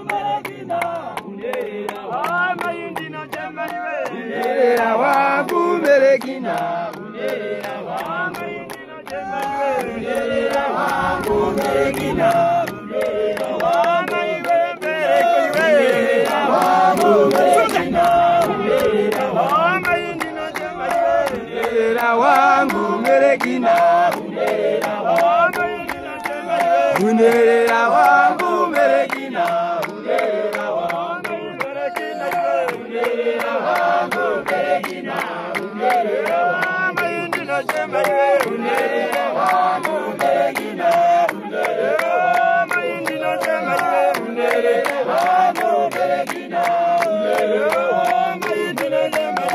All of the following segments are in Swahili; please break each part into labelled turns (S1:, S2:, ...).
S1: Meregina, unerera
S2: mayindi na jemaliwe.
S1: unerera wangu Meregina, unerera
S2: Mayindi na jemaliwe.
S1: unerera wangu Meregina, unerera
S2: Mayinde merekiwe.
S1: wangu Meregina, unerera
S2: Mayindi na jemaliwe.
S1: unerera wangu Meregina, unerera
S2: Mayindi na jemaliwe.
S1: unerera wangu Meregina, unerera
S2: Mayindi na jemaliwe. Mayindi na jemaliwe. Mayindi na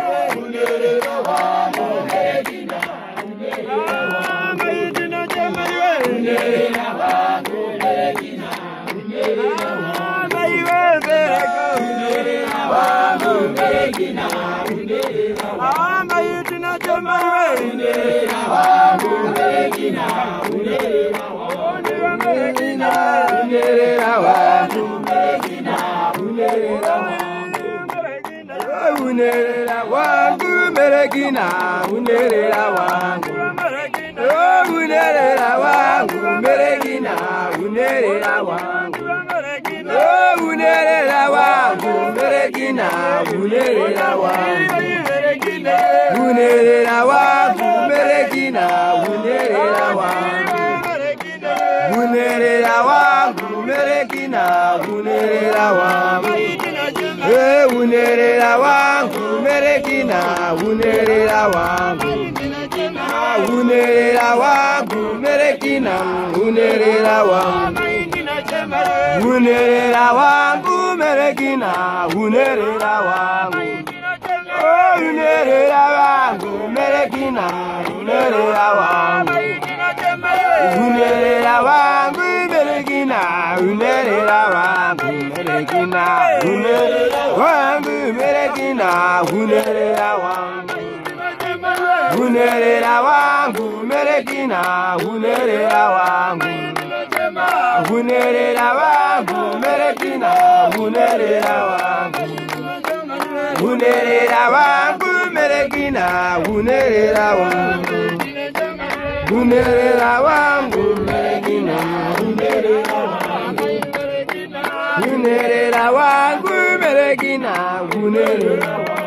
S2: jemaliwe. Mayindi na jemaliwe.
S1: unerera wangu unerera wangu Meregina, unerera wangu unerera wangu Meregina, unerera wangu unerera wangu Meregina, unerera wangu unerera wangu Meregina, unerera wangu unerera wangu Meregina, unerera wangu unerera wangu Meregina, unerera wangu unerera wangu Meregina, unerera wangu unerera wangu Meregina, unerera wangu unerera wangu Meregina, unerera wangu unerera wangu Meregina, unerera wangu Meregina, unerera wangu Meregina, unerera wangu unerera wangu Meregina, unerera wangu unerera wangu Meregina, unerera wangu unerera wangu Meregina, unerera wangu unerera wangu Meregina, unerera wangu unerera wangu Meregina, unerera wangu